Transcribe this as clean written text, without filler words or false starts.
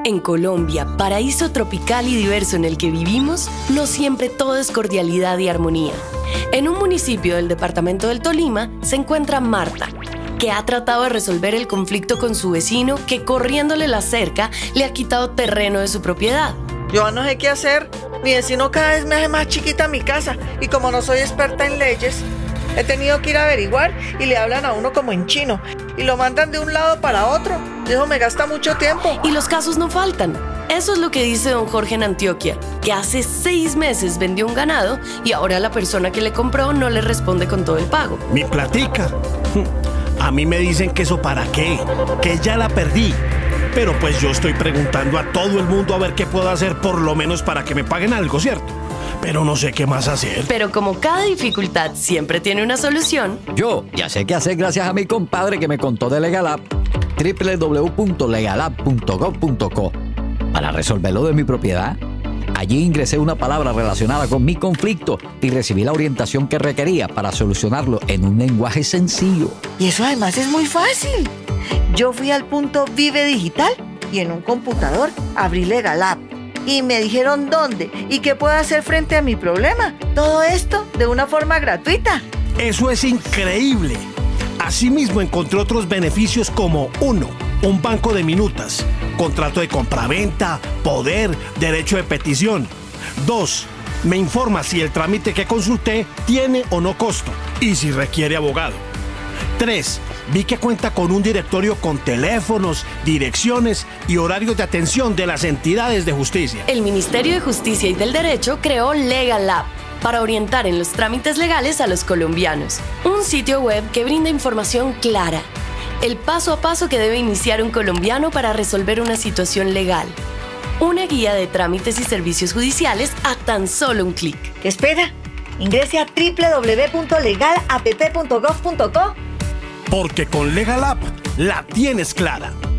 En Colombia, paraíso tropical y diverso en el que vivimos, no siempre todo es cordialidad y armonía. En un municipio del departamento del Tolima se encuentra Marta, que ha tratado de resolver el conflicto con su vecino que, corriéndole la cerca, le ha quitado terreno de su propiedad. Yo no sé qué hacer. Mi vecino cada vez me hace más chiquita mi casa y como no soy experta en leyes, he tenido que ir a averiguar y le hablan a uno como en chino y lo mandan de un lado para otro. Eso me gasta mucho tiempo. Y los casos no faltan. Eso es lo que dice don Jorge en Antioquia, que hace 6 meses vendió un ganado y ahora la persona que le compró no le responde con todo el pago. Mi platica. A mí me dicen que eso para qué, que ya la perdí. Pero pues yo estoy preguntando a todo el mundo a ver qué puedo hacer por lo menos para que me paguen algo, ¿cierto? Pero no sé qué más hacer. Pero como cada dificultad siempre tiene una solución, yo ya sé qué hacer gracias a mi compadre que me contó de Legal App, www.legalapp.gov.co, para resolver lo de mi propiedad. Allí ingresé una palabra relacionada con mi conflicto y recibí la orientación que requería para solucionarlo en un lenguaje sencillo. Y eso además es muy fácil. Yo fui al punto Vive Digital y en un computador abrí Legal App. Y me dijeron dónde y qué puedo hacer frente a mi problema. Todo esto de una forma gratuita. Eso es increíble. Asimismo encontré otros beneficios como 1. Un banco de minutas, contrato de compraventa, poder, derecho de petición. 2. Me informa si el trámite que consulté tiene o no costo y si requiere abogado. 3. Vi que cuenta con un directorio con teléfonos, direcciones y horarios de atención de las entidades de justicia. El Ministerio de Justicia y del Derecho creó Legal App para orientar en los trámites legales a los colombianos. Un sitio web que brinda información clara, el paso a paso que debe iniciar un colombiano para resolver una situación legal. Una guía de trámites y servicios judiciales a tan solo un clic. ¿Qué espera? Ingrese a www.legalapp.gov.co. Porque con Legal App la tienes clara.